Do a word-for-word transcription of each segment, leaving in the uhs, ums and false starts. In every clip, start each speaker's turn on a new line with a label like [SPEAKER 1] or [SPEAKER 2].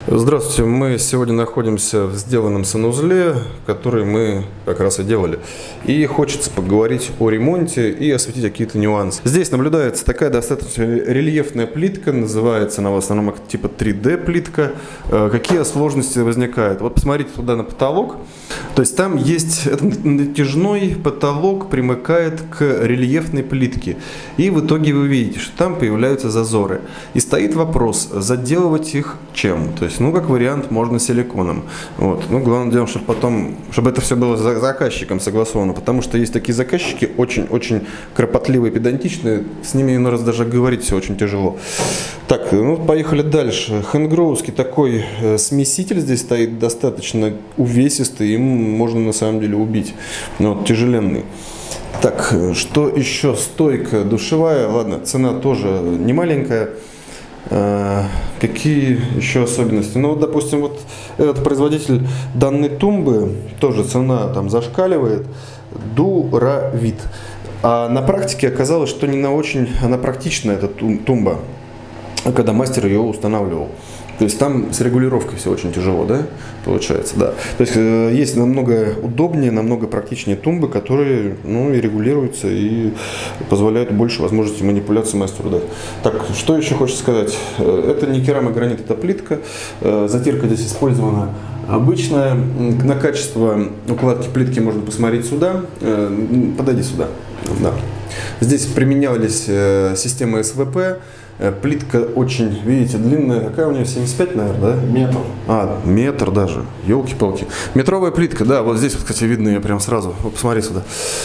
[SPEAKER 1] Здравствуйте, мы сегодня находимся в сделанном санузле, который мы как раз и делали. И хочется поговорить о ремонте и осветить какие-то нюансы. Здесь наблюдается такая достаточно рельефная плитка, называется она в основном типа три дэ плитка. Какие сложности возникают? Вот посмотрите туда на потолок. То есть там есть этот натяжной потолок, примыкает к рельефной плитке. И в итоге вы видите, что там появляются зазоры. И стоит вопрос, заделывать их чем? То есть, ну, как вариант, можно силиконом. Вот. Ну, главное дело, чтобы потом, чтобы это все было за заказчиком согласовано, потому что есть такие заказчики, очень-очень кропотливые, педантичные, с ними иной раз даже говорить все очень тяжело. Так, ну, поехали дальше. Хэнгроувский такой э, смеситель здесь стоит, достаточно увесистый, им можно на самом деле убить. Ну, вот, тяжеленный. Так, что еще? Стойка душевая, ладно, цена тоже не маленькая. А, какие еще особенности? Ну, вот, допустим, вот этот производитель данной тумбы, тоже цена там зашкаливает, Дуравит. А на практике оказалось, что не на очень она практичная, эта тумба, когда мастер ее устанавливал. То есть там с регулировкой все очень тяжело, да, получается, да. То есть э, есть намного удобнее, намного практичнее тумбы, которые, ну, и регулируются, и позволяют больше возможностей манипуляции мастеру дать. Так, что еще хочется сказать? Это не керамогранит, это плитка. Э, затирка здесь использована обычная. На качество укладки плитки можно посмотреть сюда. Э, подойди сюда. Да. Здесь применялись э, системы эс вэ пэ. Плитка очень, видите, длинная. Какая у нее? семьдесят пять, наверное, да?
[SPEAKER 2] Метр.
[SPEAKER 1] А, метр даже. Елки-палки. Метровая плитка, да, вот здесь, кстати, видно ее прям сразу. Вот посмотри сюда.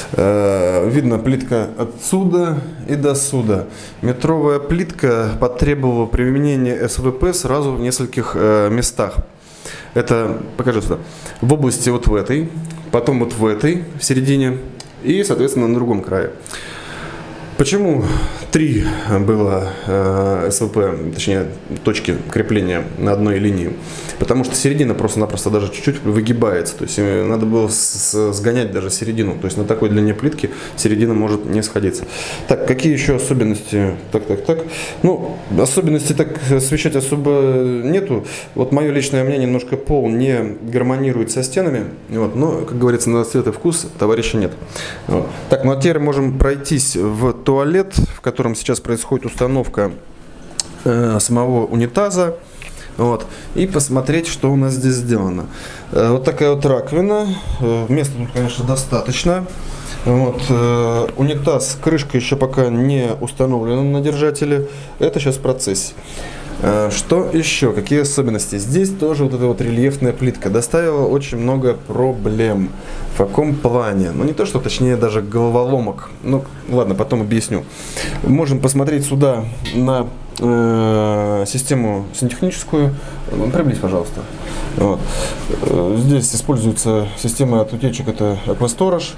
[SPEAKER 1] Э, видно плитка отсюда и до сюда. Метровая плитка потребовала применения эс вэ пэ сразу в нескольких э, местах. Это, покажи сюда. В области вот в этой, потом вот в этой, в середине и, соответственно, на другом крае. Почему три было э, эс вэ пэ, точнее точки крепления на одной линии? Потому что середина просто-напросто даже чуть-чуть выгибается. То есть надо было с сгонять даже середину. То есть на такой длине плитки середина может не сходиться. Так, какие еще особенности? Так, так, так. Ну, особенностей так освещать особо нету. Вот мое личное мнение, немножко пол не гармонирует со стенами. Вот, но, как говорится, на цвет и вкус товарища нет. Вот. Так, ну а теперь можем пройтись в туалет, в котором сейчас происходит установка э, самого унитаза, вот, и посмотреть, что у нас здесь сделано. Э, вот такая вот раковина, э, места тут, конечно, достаточно. Вот, э, унитаз, крышка еще пока не установлена на держателе, это сейчас в процессе. Что еще? Какие особенности? Здесь тоже вот эта вот рельефная плитка доставила очень много проблем. В каком плане? Ну, не то, что, точнее, даже головоломок. Ну, ладно, потом объясню. Можем посмотреть сюда на э, систему сантехническую. Приблизь, пожалуйста. Вот. Здесь используется система от утечек, это Аквасторож,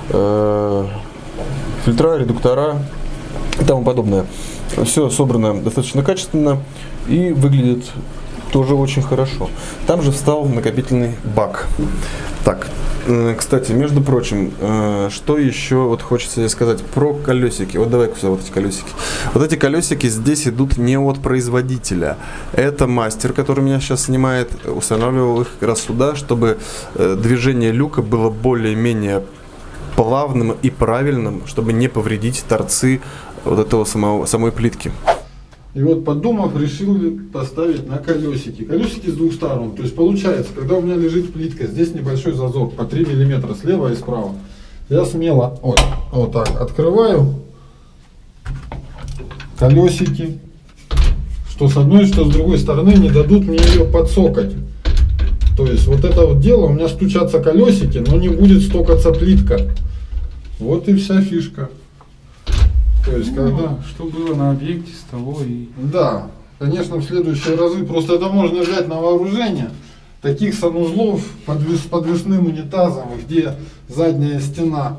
[SPEAKER 1] э, фильтра, редуктора и тому подобное. Все собрано достаточно качественно и выглядит тоже очень хорошо. Там же встал накопительный бак. Так, кстати, между прочим, что еще вот хочется сказать про колесики. Вот давай сюда вот эти колесики. Вот эти колесики здесь идут не от производителя. Это мастер, который меня сейчас снимает, устанавливал их как раз сюда, чтобы движение люка было более-менее плавным и правильным, чтобы не повредить торцы вот этого самого, самой плитки.
[SPEAKER 2] И вот, подумав, решили поставить на колесики. Колесики с двух сторон. То есть получается, когда у меня лежит плитка, здесь небольшой зазор по три миллиметра слева и справа. Я смело вот, вот так открываю колесики, что с одной, что с другой стороны не дадут мне ее подсокать. То есть вот это вот дело, у меня стучатся колесики, но не будет стокаться плитка. Вот и вся фишка. То есть, ну, когда...
[SPEAKER 3] Что было на объекте, с того и...
[SPEAKER 2] Да, конечно, в следующие разы просто это можно взять на вооружение. Таких санузлов подвес, с подвесным унитазом, где задняя стена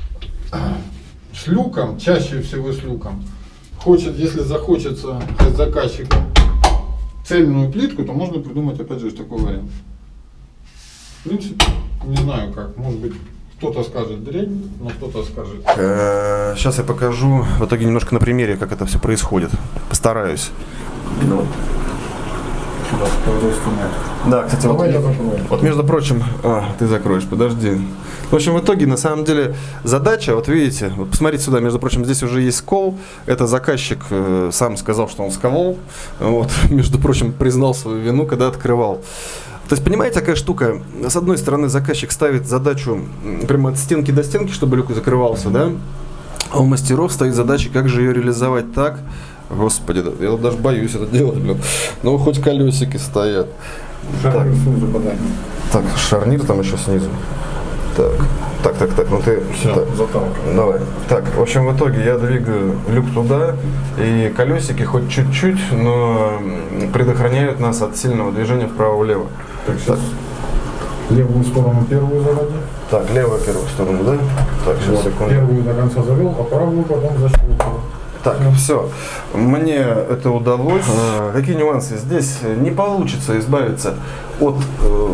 [SPEAKER 2] с люком, чаще всего с люком, хочет, если захочется заказчик цельную плитку, то можно придумать опять же такой вариант. В принципе, не знаю как, может быть... Кто-то скажет дрянь, но кто-то скажет.
[SPEAKER 1] Сейчас я покажу в итоге немножко на примере, как это все происходит. Постараюсь.
[SPEAKER 2] сюда, кладу инструмент.
[SPEAKER 1] Да, кстати,
[SPEAKER 2] Давай
[SPEAKER 1] вот,
[SPEAKER 2] я закрою.
[SPEAKER 1] вот между прочим, а, ты закроешь, подожди. В общем, в итоге, на самом деле, задача, вот видите, вот посмотрите сюда, между прочим, здесь уже есть скол. Это заказчик э, сам сказал, что он сколол. Вот, между прочим, признал свою вину, когда открывал. То есть, понимаете, какая штука? С одной стороны, заказчик ставит задачу прямо от стенки до стенки, чтобы люк закрывался, да? А у мастеров стоит задача, как же ее реализовать так. Господи, да, я даже боюсь это делать, блин. Ну, хоть колесики стоят.
[SPEAKER 2] Шарнир снизу подай.
[SPEAKER 1] Так, шарнир там еще снизу. Так, так, так, так, ну ты...
[SPEAKER 2] Все,
[SPEAKER 1] так,
[SPEAKER 2] заталкивай.
[SPEAKER 1] давай. Так, в общем, в итоге я двигаю люк туда, и колесики хоть чуть-чуть, но предохраняют нас от сильного движения вправо-влево.
[SPEAKER 2] Так, сейчас левую сторону первую заводи.
[SPEAKER 1] Так, левую первую сторону, да? Так, сейчас,
[SPEAKER 2] Вот,
[SPEAKER 1] секунду.
[SPEAKER 2] первую до конца завел, а правую потом защелкнул.
[SPEAKER 1] Так, все. Мне это удалось. А, какие нюансы? Здесь не получится избавиться от э,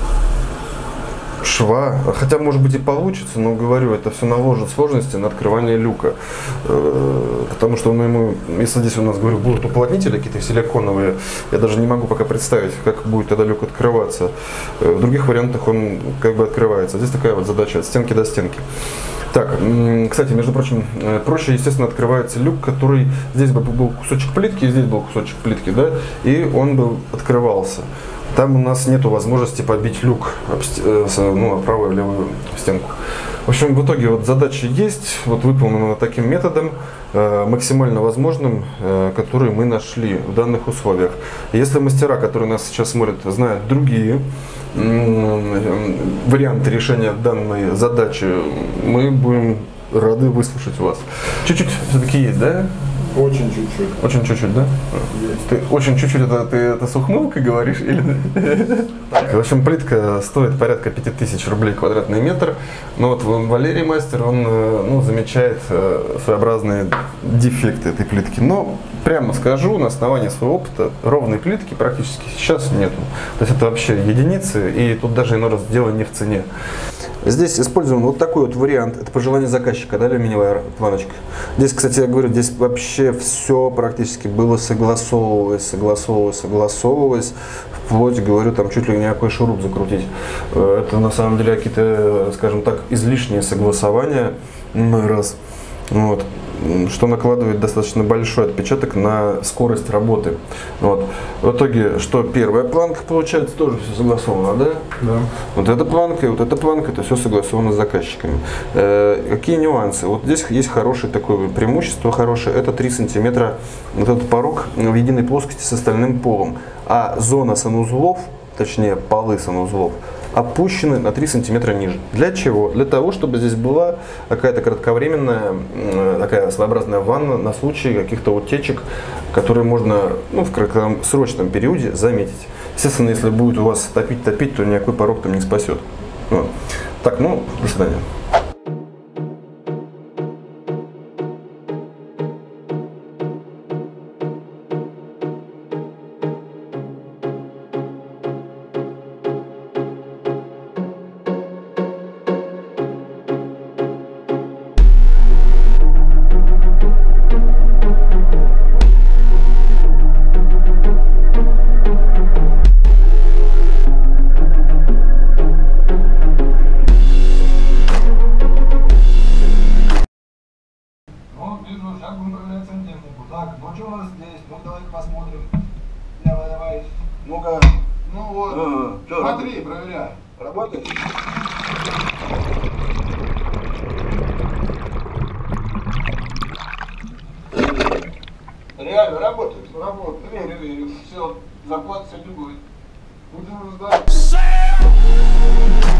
[SPEAKER 1] шва. Хотя, может быть, и получится, но говорю, это все наложит сложности на открывание люка. Э, потому что, ну, ему, если здесь у нас, говорю, будут уплотнители какие-то силиконовые, я даже не могу пока представить, как будет тогда люк открываться. Э, в других вариантах он как бы открывается. Здесь такая вот задача от стенки до стенки. Так, кстати, между прочим, проще, естественно, открывается люк, который здесь бы был кусочек плитки, и здесь был кусочек плитки, да, и он бы открывался. Там у нас нет возможности побить люк, ну, правую и левую стенку. В общем, в итоге вот задача есть, вот выполнена таким методом, максимально возможным, который мы нашли в данных условиях. Если мастера, которые нас сейчас смотрят, знают другие варианты решения данной задачи, мы будем рады выслушать вас. Чуть-чуть все-таки есть, да?
[SPEAKER 2] Очень чуть-чуть.
[SPEAKER 1] Очень чуть-чуть, да?
[SPEAKER 2] Есть.
[SPEAKER 1] Ты очень чуть-чуть это ты это с ухмылкой говоришь или? Так, в общем, плитка стоит порядка пяти тысяч рублей квадратный метр. Но вот Валерий мастер, он, ну, замечает своеобразные дефекты этой плитки. Но прямо скажу, на основании своего опыта, ровной плитки практически сейчас нету. То есть это вообще единицы, и тут даже иной раз дело не в цене. Здесь используем вот такой вот вариант, это по желанию заказчика, да, алюминиевая планочка. Здесь, кстати, я говорю, здесь вообще все практически было согласовывалось, согласовывалось, согласовывалось, вплоть, говорю, там чуть ли не какой шуруп закрутить. Это на самом деле какие-то, скажем так, излишние согласования, раз, вот, что накладывает достаточно большой отпечаток на скорость работы. Вот. В итоге, что первая планка получается, тоже все согласовано, да?
[SPEAKER 2] Да.
[SPEAKER 1] Вот эта планка и вот эта планка, это все согласовано с заказчиками. Э, какие нюансы? Вот здесь есть хорошее такое преимущество, хорошее, это три сантиметра, вот этот порог в единой плоскости с остальным полом. А зона санузлов, точнее полы санузлов, опущены на три сантиметра ниже. Для чего? Для того, чтобы здесь была какая-то кратковременная, такая своеобразная ванна на случай каких-то утечек, которые можно, ну, в краткосрочном периоде заметить. Естественно, если будет у вас топить-топить, то никакой порог там не спасет. Вот. Так, ну, до свидания.
[SPEAKER 4] Сейчас будем проверять сантехнику. Так, ну что у нас здесь? Ну давай посмотрим. Давай, давай. Ну-ка. Ну вот. А, смотри, проверяй. Работает? Реально работает. Работает. Верю, верю. Все, заплат сегодня будет. Будем ждать.